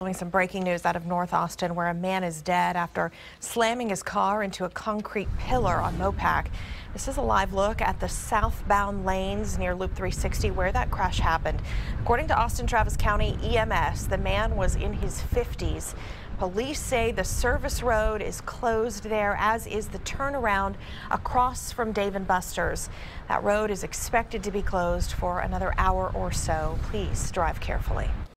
Some breaking news out of North Austin, where a man is dead after slamming his car into a concrete pillar on MoPac. This is a live look at the southbound lanes near Loop 360 where that crash happened. According to Austin Travis County EMS, the man was in his 50s. Police say the service road is closed there, as is the turnaround across from Dave & Buster's. That road is expected to be closed for another hour or so. Please drive carefully.